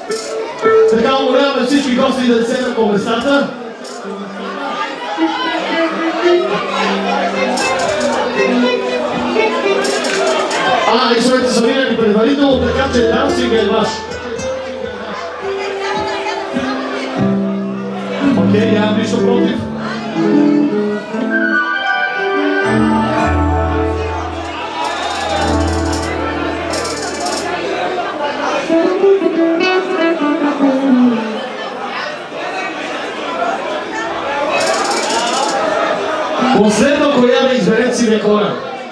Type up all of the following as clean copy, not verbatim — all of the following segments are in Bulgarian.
Така умоляваме всички гости да седнат по местата. Инструментите са минали предварително, така че дансинга е ваш. Окей, нямам нищо против. Последно, коя да изберете си декора.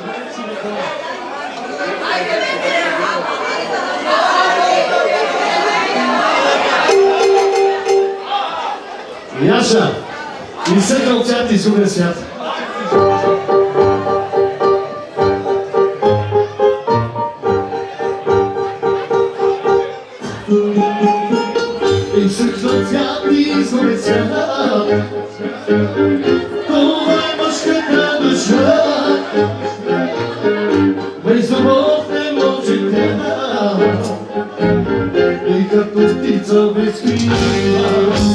Яша, изсъкна от цвят и изгубен свят. Изсъкна от цвят и изгубен свят. Това е мъжката душа. Без любов не може тя. И като птица без крила.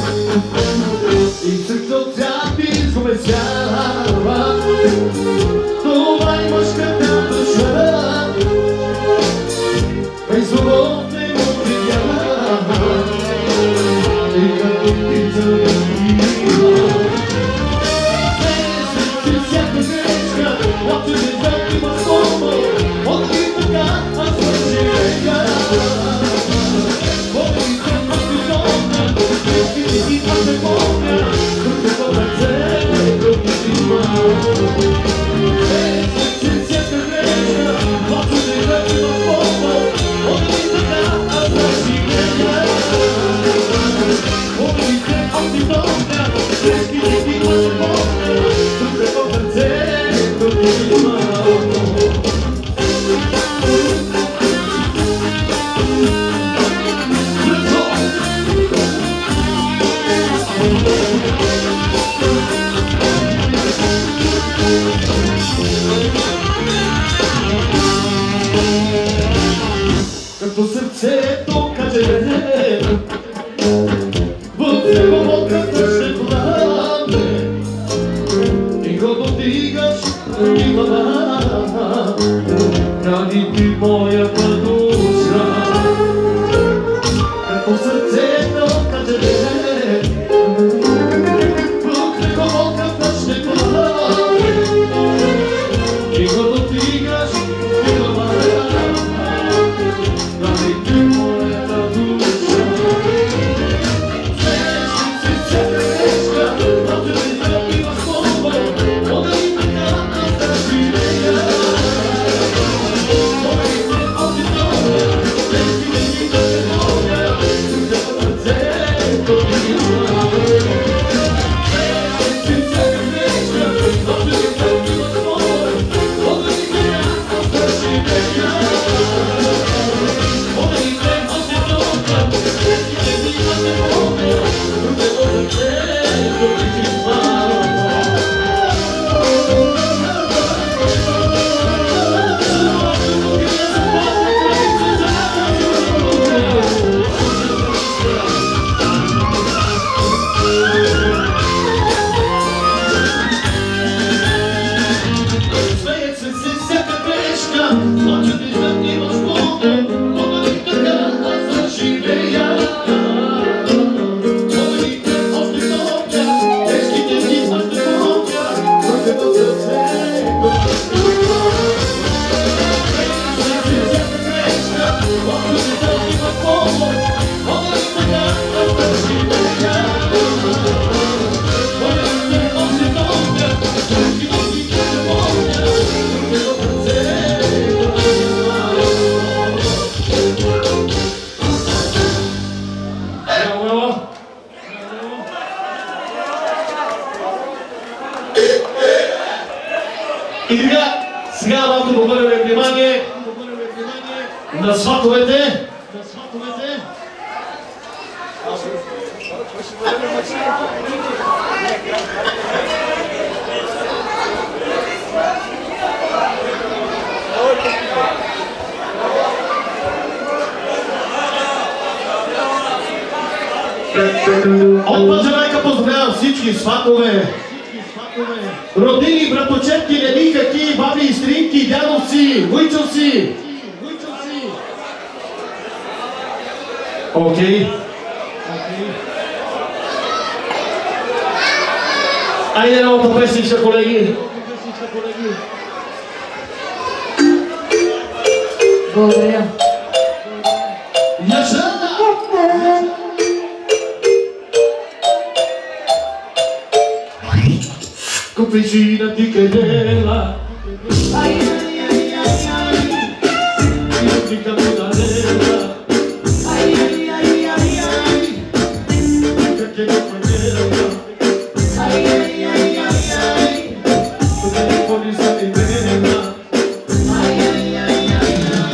Изсъкна от цвят и изгубен свят. Това е мъжката душа. Без любов не може тя. И като птица без крила. Като сърцето каже в него ще плане и го дотигаш и глава ради ти моята душа. Като сърцето каже в него ще плане и го дотигаш и глава. И така, сега малко да обърнем внимание на сватовете. От Пазарайка поздравявам всички сватове, родини, братовчетки, лени, каки, баби и стринки, дядовци, вуйчовци. Окей. Айде новата песничка, колеги. Благодаря. Complicina di querela. Ai, ai, ai, ai, ai. Io ti cammino a leva. Ai, ai, ai, ai, ai. Perché non querela. Ai, ai, ai, ai, ai. Perché non puoi stare bene. Ai, ai, ai, ai, ai.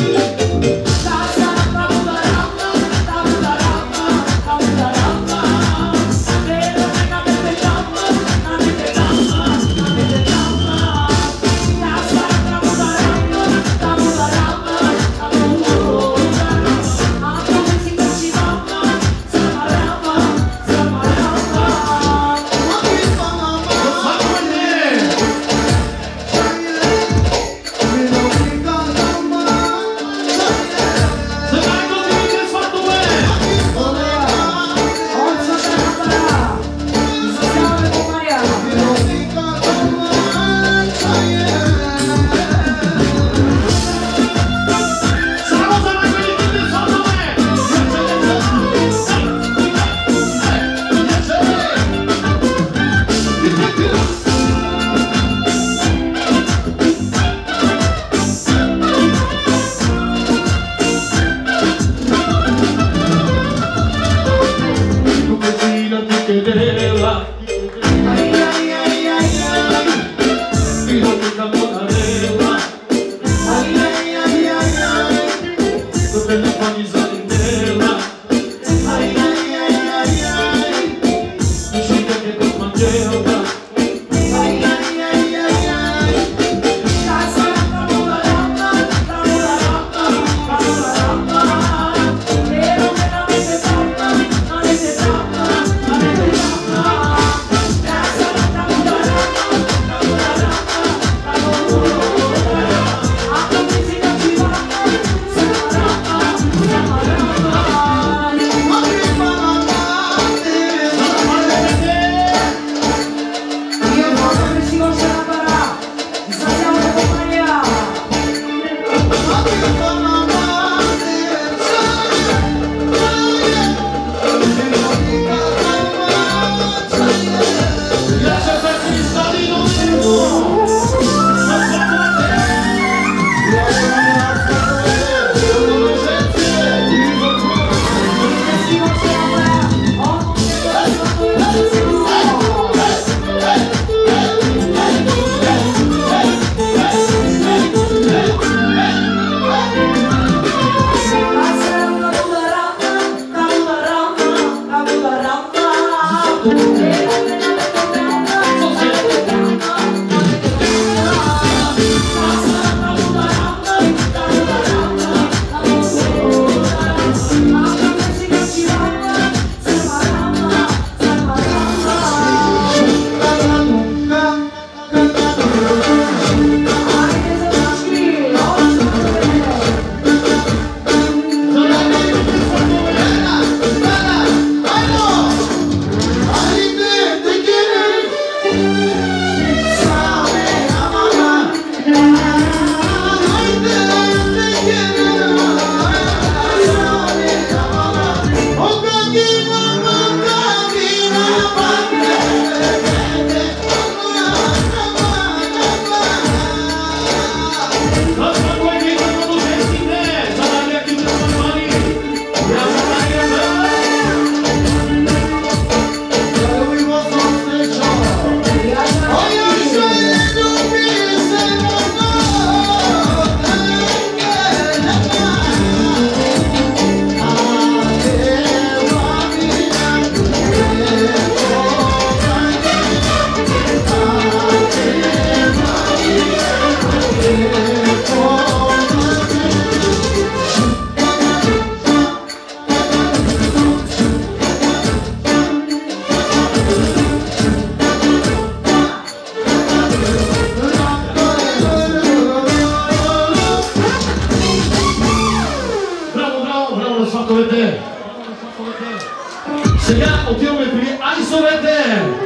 Сега отиваме при айсовете!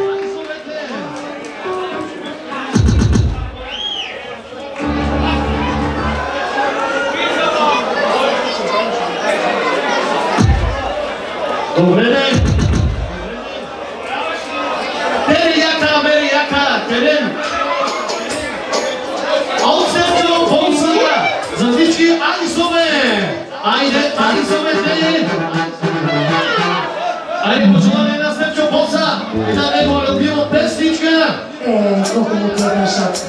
Добре, не? Бери яка, терен! Отсетно полсата за всички айсове! Айде, айсовете! Айде, пожелание на Степчо Полса и на него любима песничка! Колко му това шапка.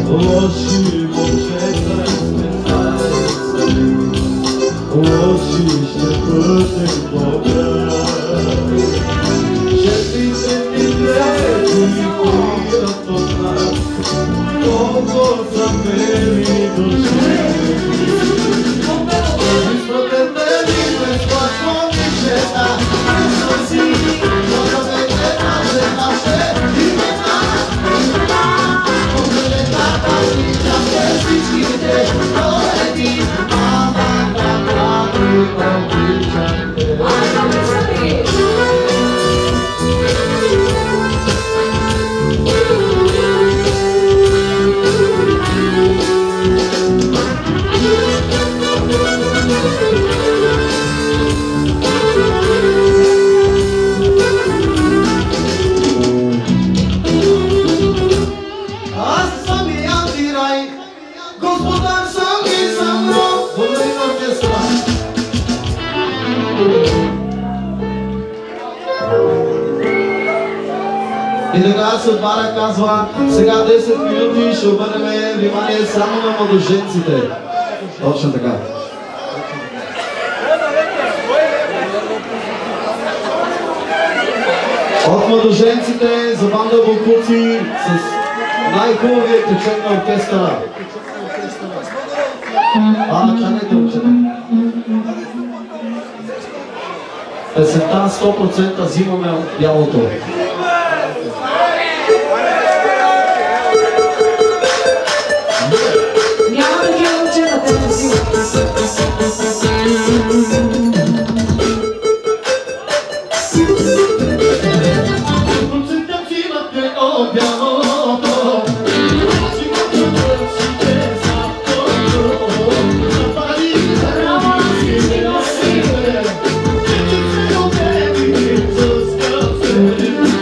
Oči močeta specajca, oči šlepete Boga. Šepite ti gledi koja to zna, koliko za meni duše. Isprotete mi bez plaćmo ničeta, što si, pozovete naše imena. И така се отваря, казва, сега 10 минути ще обърнем внимание само на младоженците. Точно така. От младоженците за банда Вълкуци с най-хубавия течен на оркестъра. Чакайте, момчета. Песента 100% взимаме от бялото. Thank you.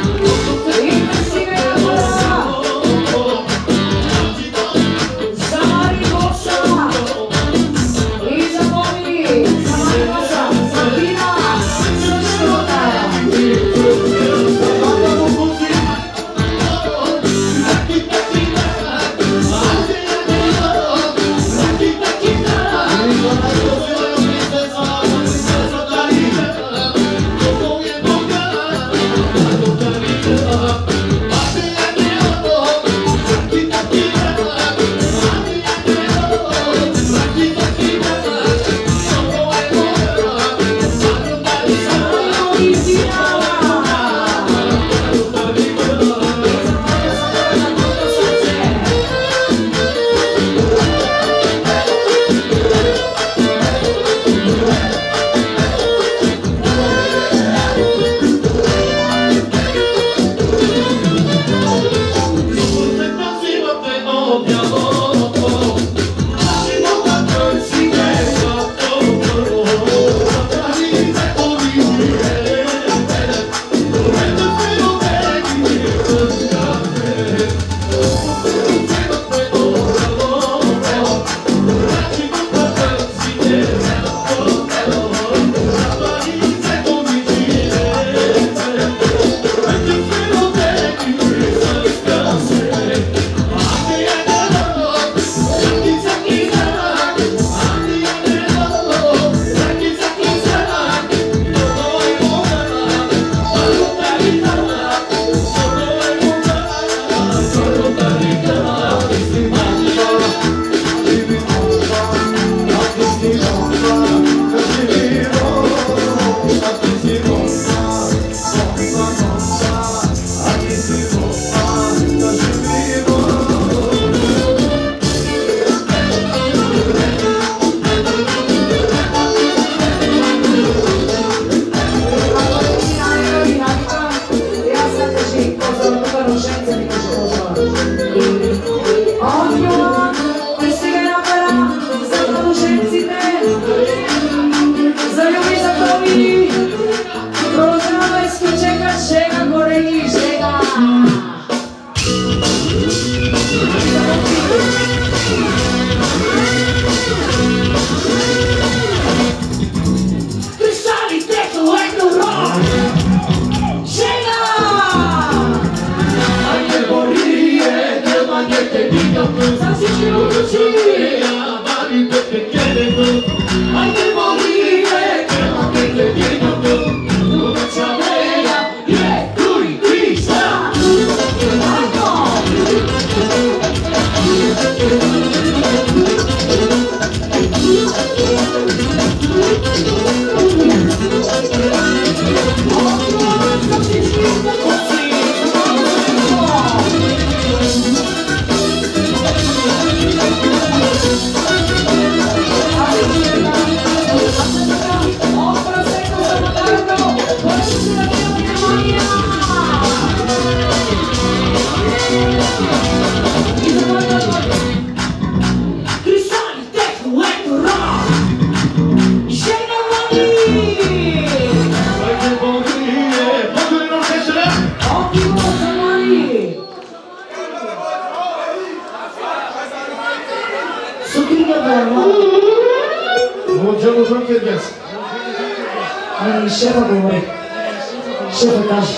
Шефа говори. Шефа каже.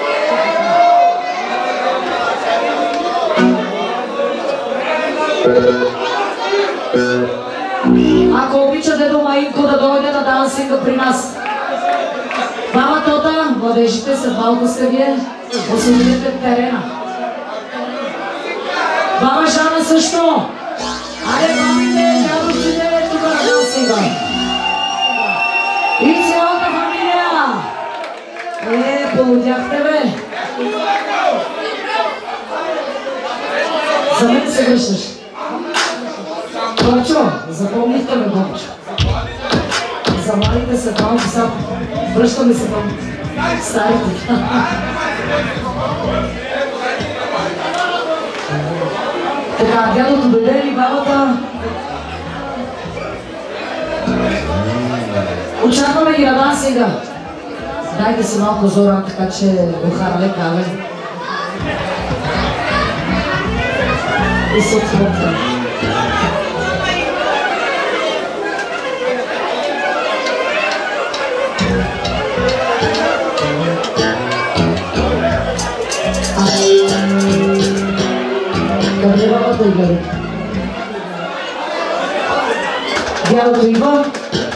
Ако обичате домаинко да дойде на дансинга при нас. Мама Тота, младежите са малко сте вие, освободите терена. Мама Жана също. Айде, мамите, дядовците, тук на дансинга. И цялата фамилия! Полудяхте, бе! За мен се връщаш. Бобчо, запомнихте ме, Бобчо. Замалите се малко са. Връщаме се към старите. Така, дядото дойде ли бабата? Очакваме ги на дансинга. Дайте си малко зора, така че го харале каве. И се отвъртва. Къде бабата и гледа? Дядото идва.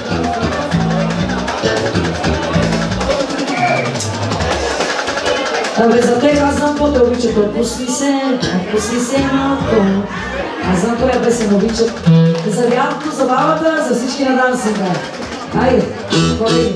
Абе, за те аз знам какво те обичат. Отпусни се малко. Аз знам коя песен обичат. За дядото, за бабата, за всички на дансинга. Айде, колеги.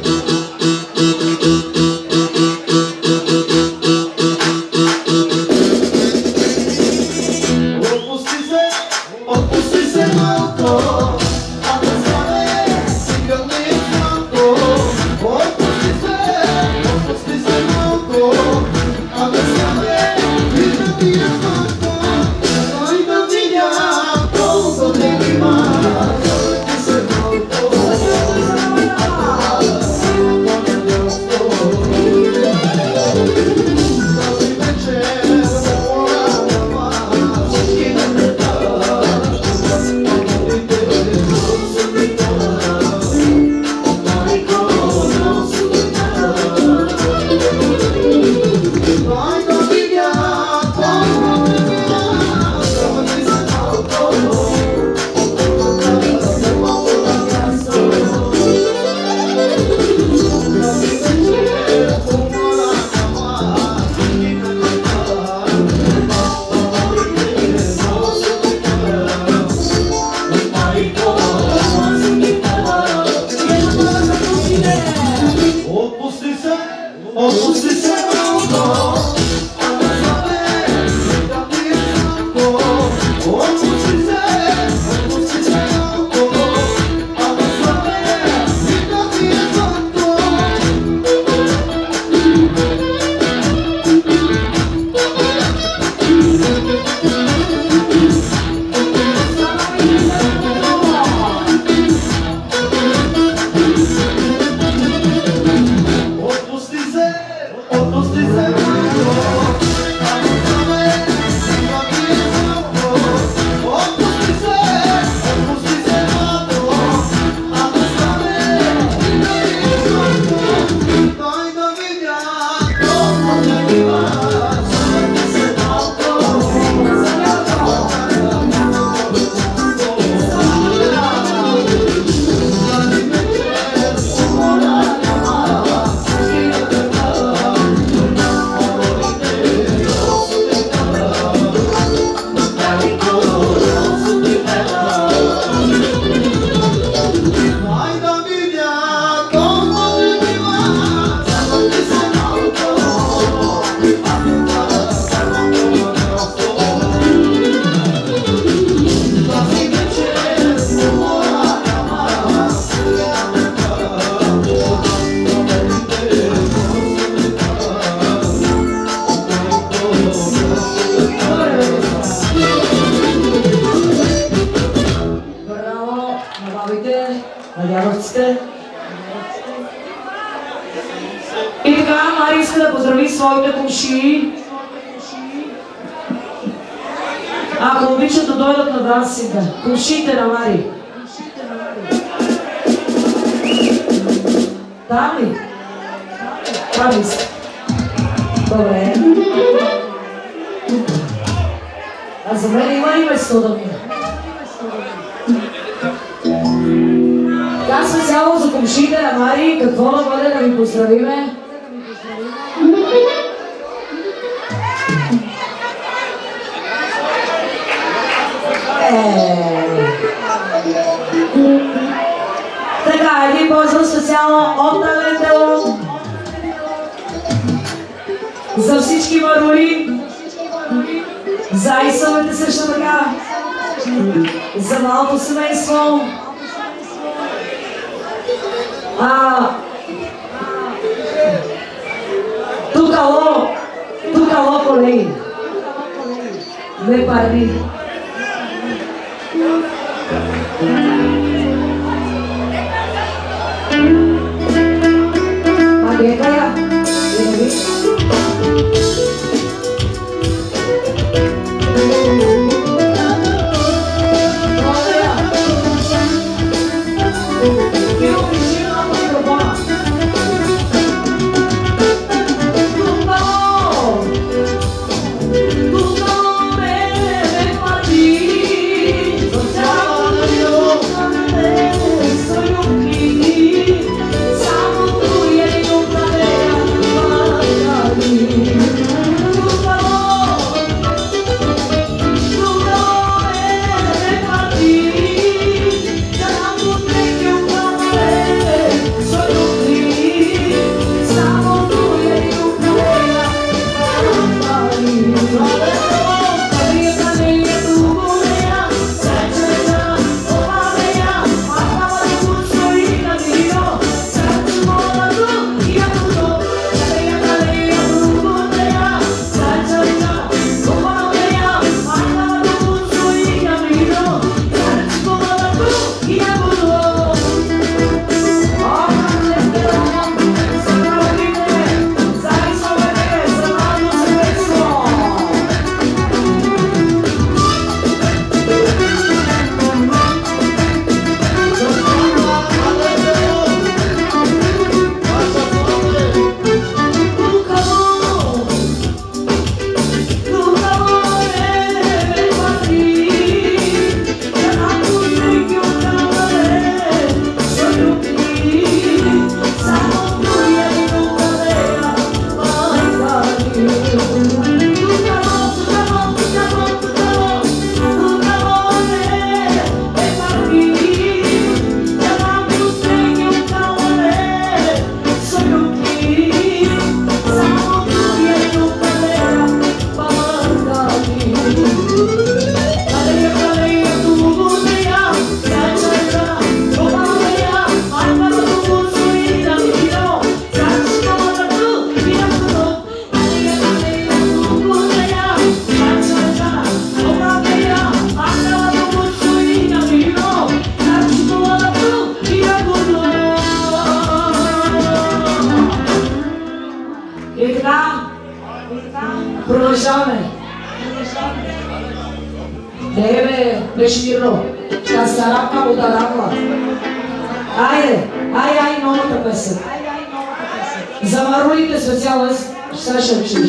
Надявовците. И така, Мари иска да поздрави своите комшии. Ако обичат да дойдат на дансинга. Комшиите на Мари. Там ли? Там иска. Добре. А за мен има ли место да мина? Така специално за комшиите на Мари, какво да бъде да ви поздравиме? Така, един поздрав специално от Талендело за всички марули, за Исовете също така, за малко семейство. Тук ало, колеги, две парни. Mageka, ini. Продължаваме. Не бе, беше мирно. Та старапка му да рапла. Айде, ай, новата песен. За марулите специално сега ще учиш.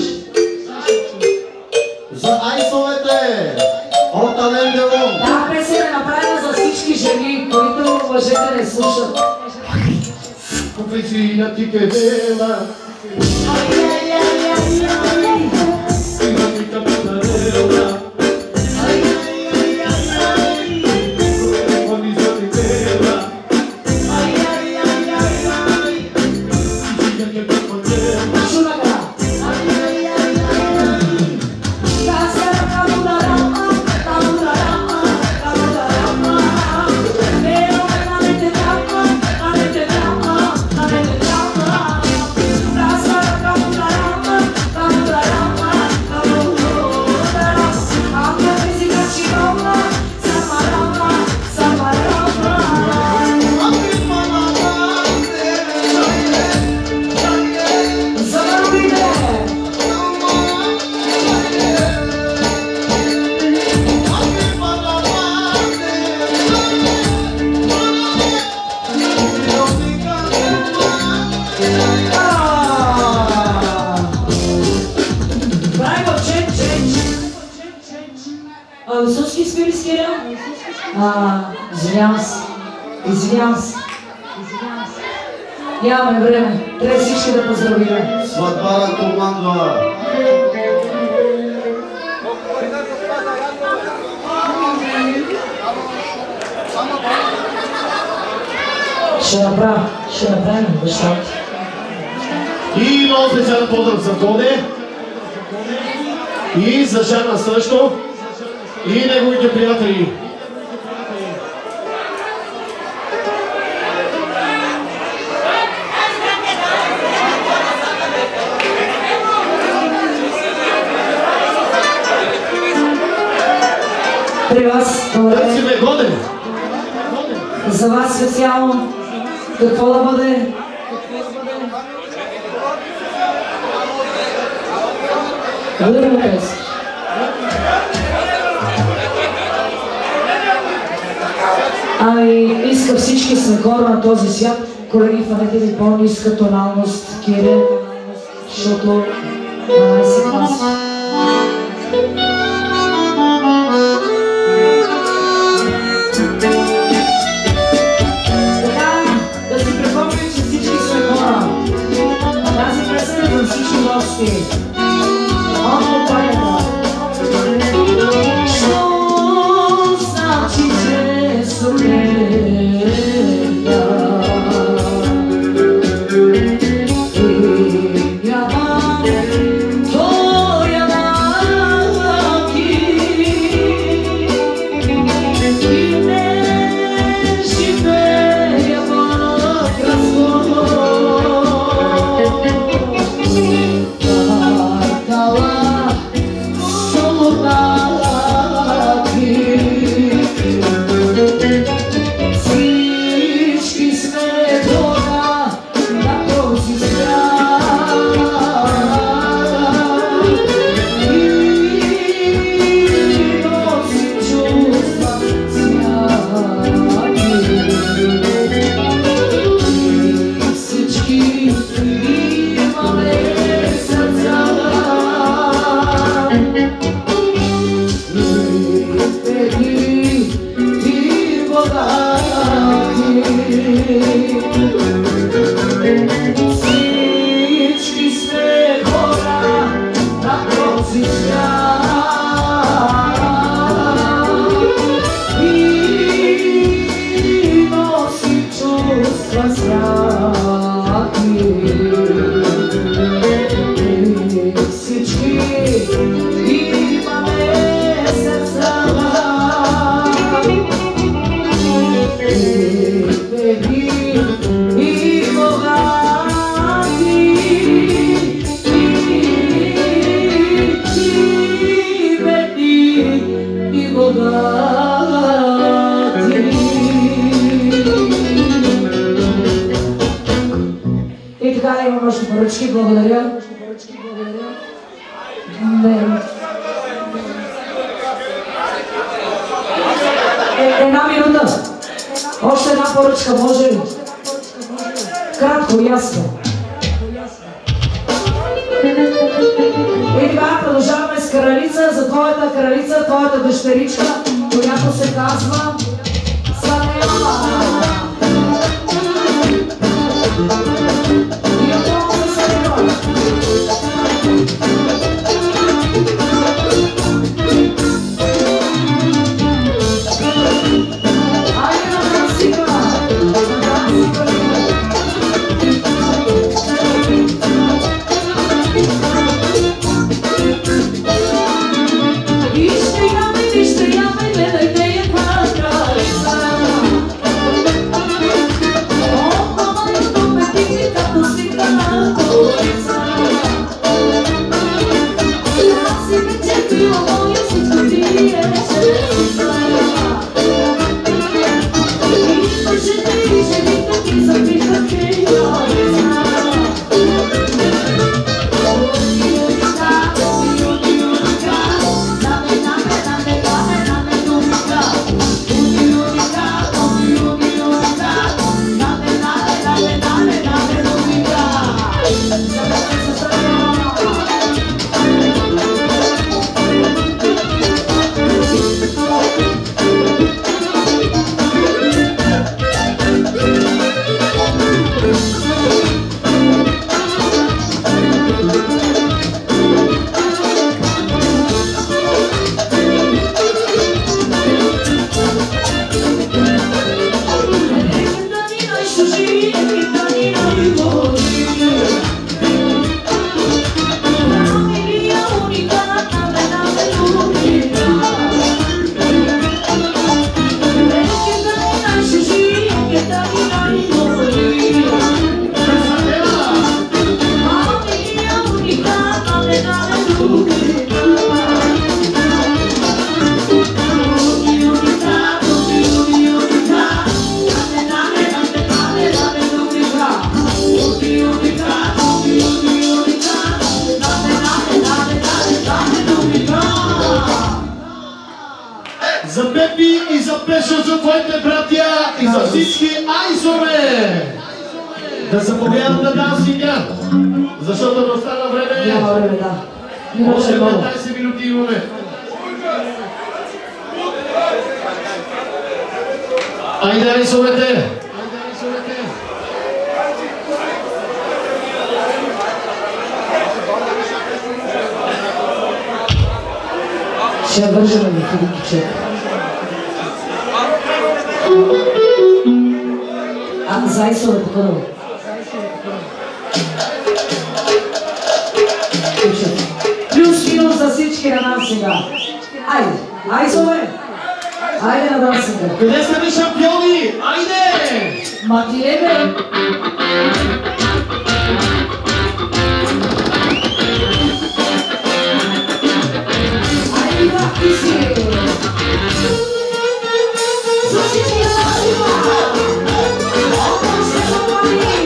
За айсовете от Талендело. Та песен е направена за всички жени, които мъжете не слушат. Купричина ти кедела. Tá Извинявам се. Нямаме време. Трябва всички да поздравиме. Сватбара командва. Ще направим нещата. И много специален поздрав за Коде. И за Жана също. И неговите приятели. При вас, добре. За вас специално, какво да бъде? Ами, иска всички сме хора на този свят. Колеги, фанете ми по-ниска тоналност, Кире, защото на си клас. Благодаря. Една минута. Още една поръчка, може ли? Кратко, ясно. И така, продължаваме с кралица, за твоята кралица, твоята дъщеричка, която се казва Санела. Ishte yame, gleda ideje para нещо за твоите братя и за всички айсове. Да се повядат на дансинга, защото да остана време. Няма време, да. Още 15 минути имаме. Айде айсовете. Ще вържаме ми хиликиче. За айсове първо. Плюс минус за всички на нас сега. Айде, айсове! Айде на нас сега. Къде сте ви шампиони? Айде! Матиле бе! Айде, брати си! За всички на нас сега! Отдам се за пари!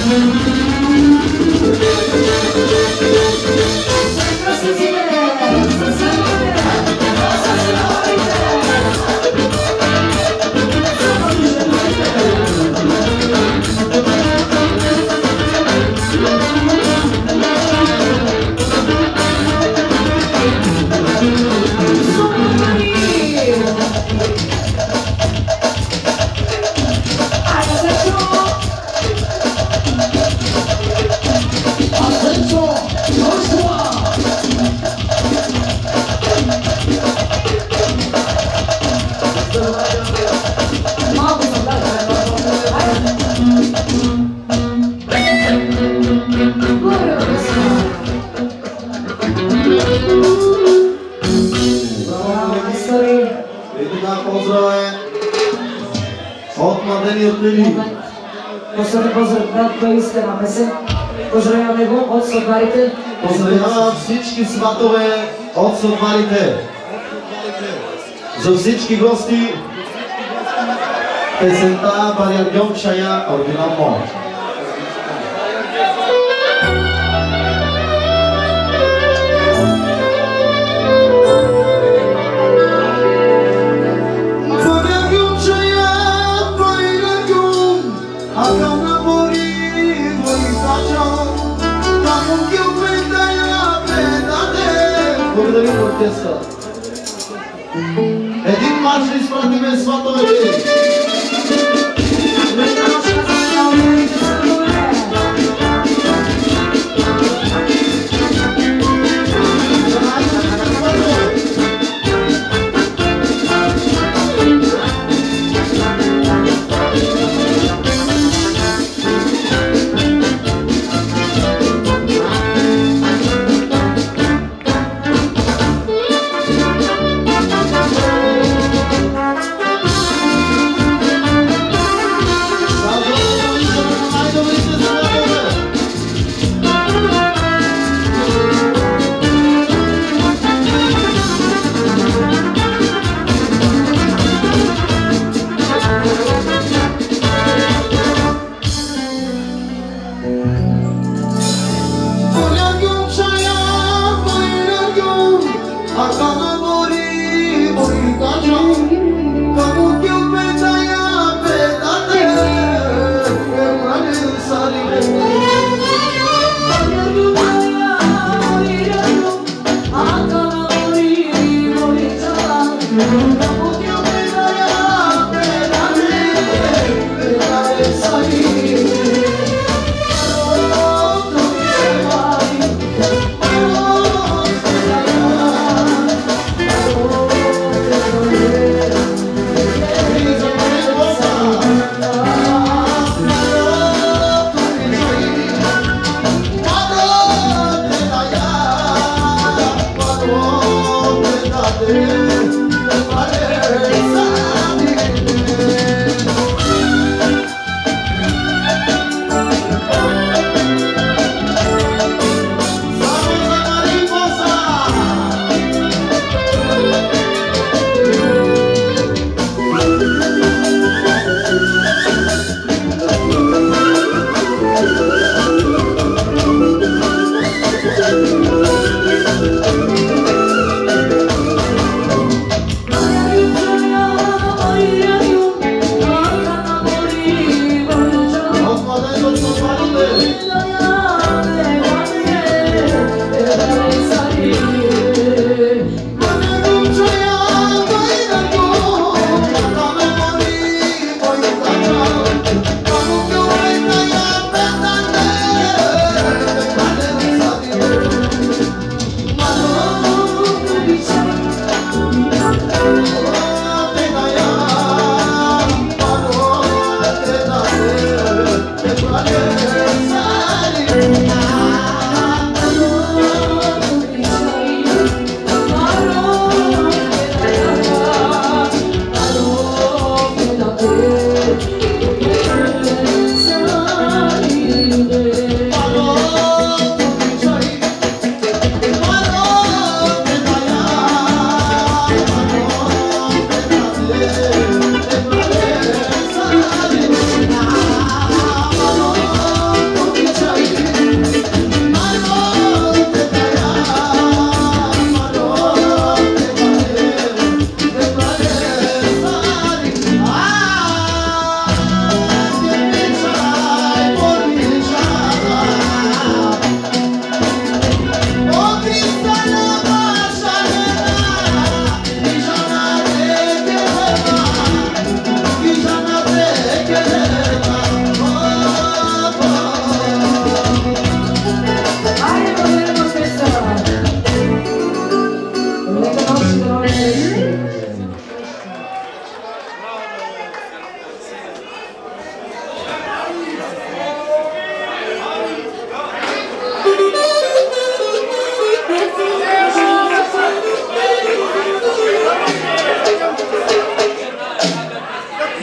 Поздравявам всички сватове от Сотварите. За всички гости песента Баряргьом Шая оригинал мод. Благодарим оркестър. Един марш да изпратиме сватовете.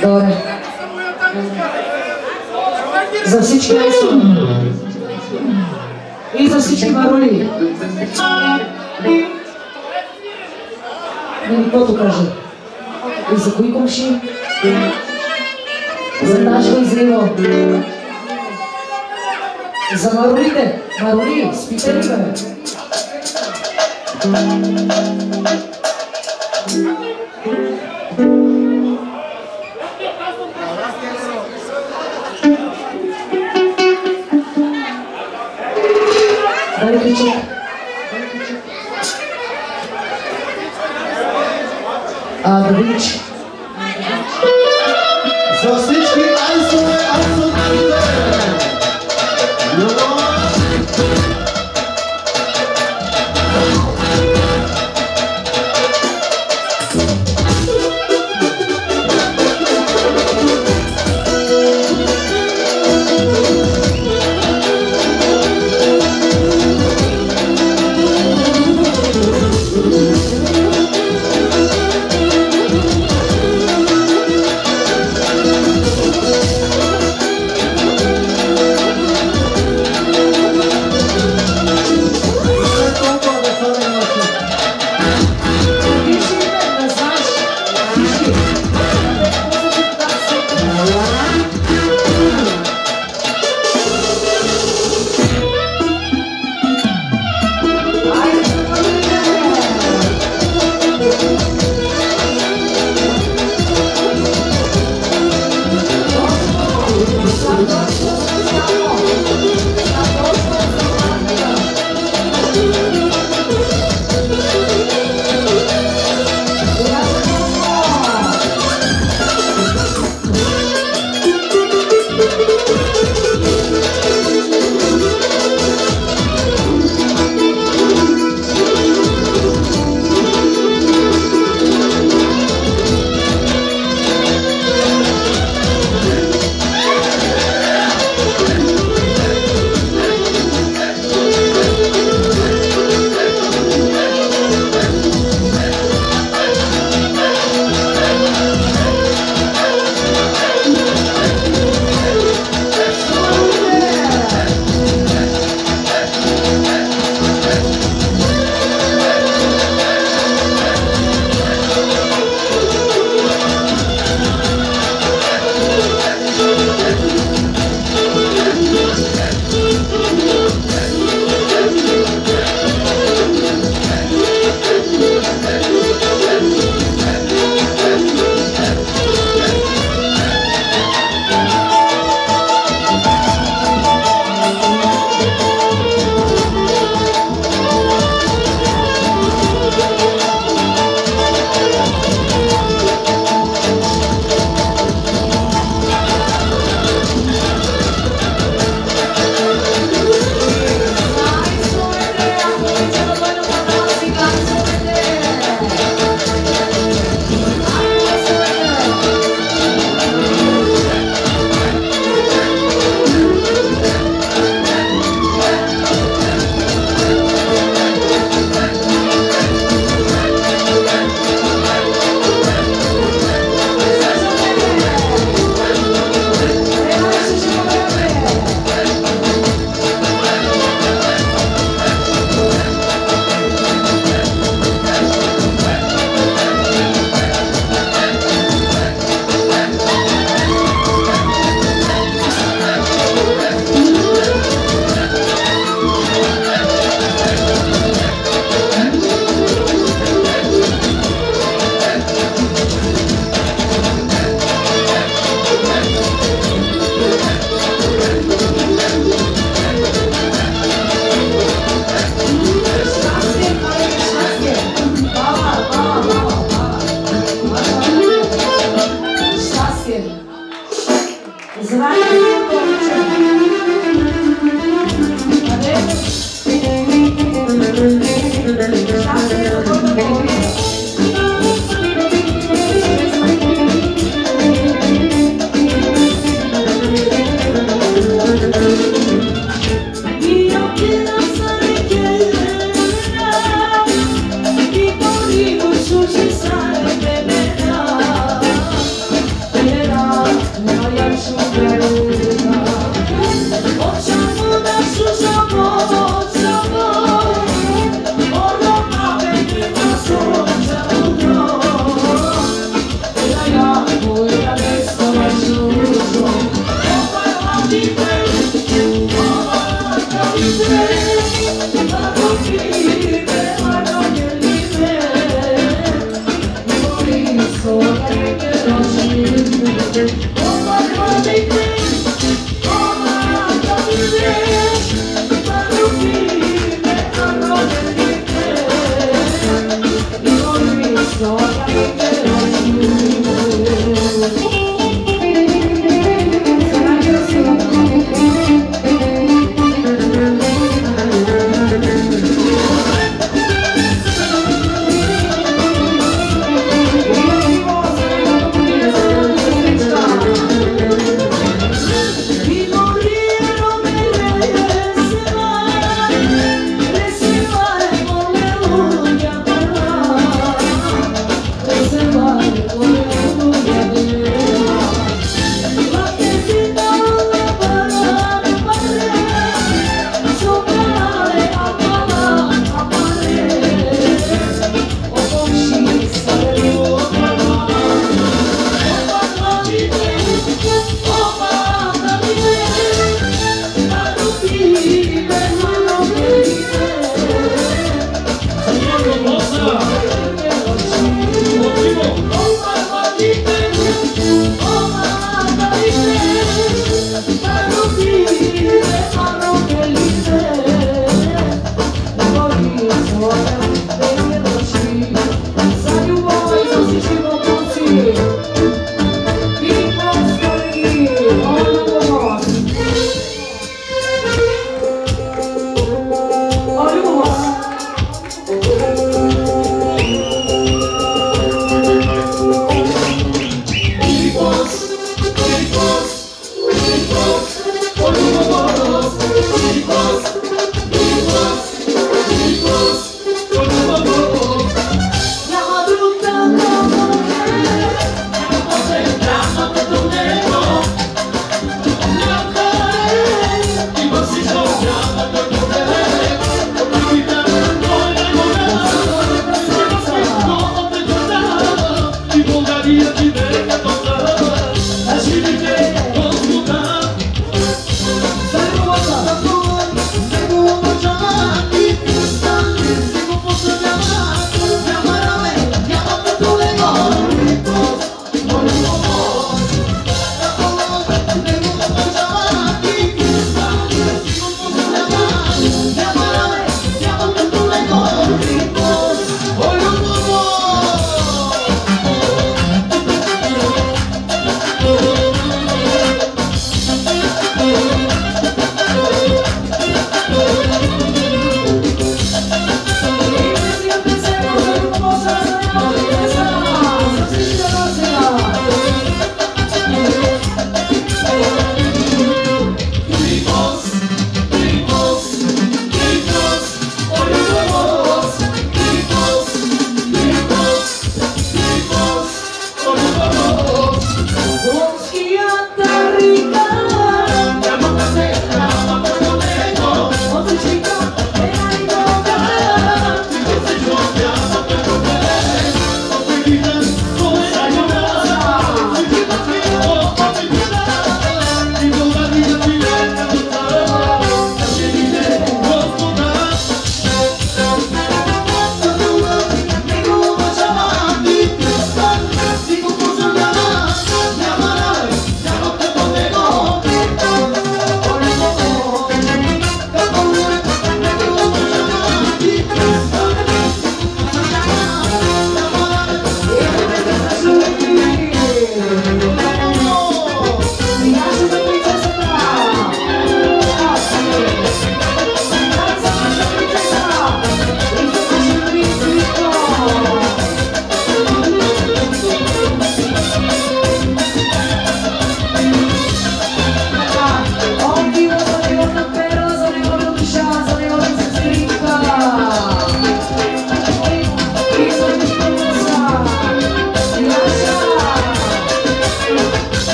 Добре. За всички Айсо. И за всички Марули. Каквото каже. И за кои комши? За Дашко и за Иво. За Марулите. Марули, спите ли бе? Дай ключик. Давич. За всички айсове абсолютните!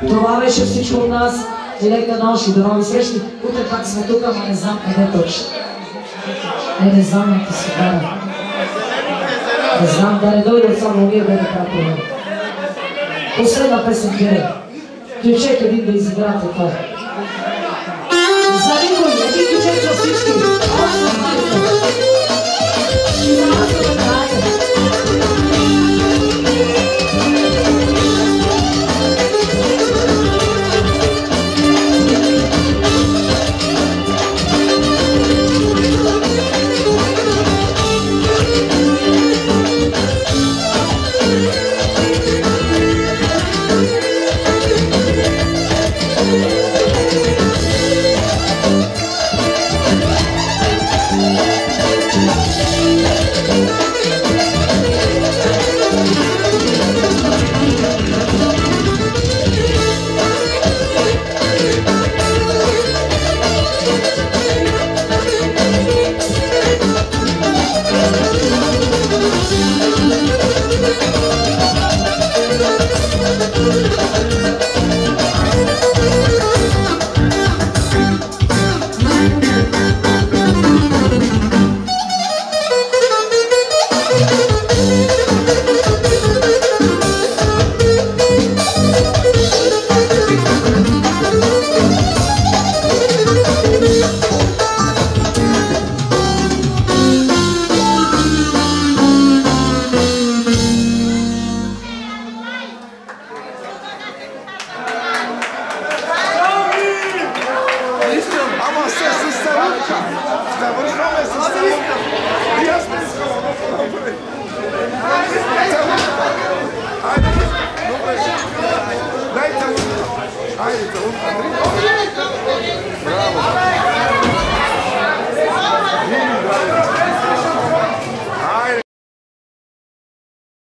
Това беше всичко от нас. И лека нощ и до нови срещи. Утре пак сме тук, ама не знам къде точно. Не знам, ако се дара. Не знам, да не дойде от само вие да направим. Последна песен Гере. Ключек един да изиграте това. За никой, един ключек за всички. Още знаете. И за нас да знаете. Dajte mu. Ajde,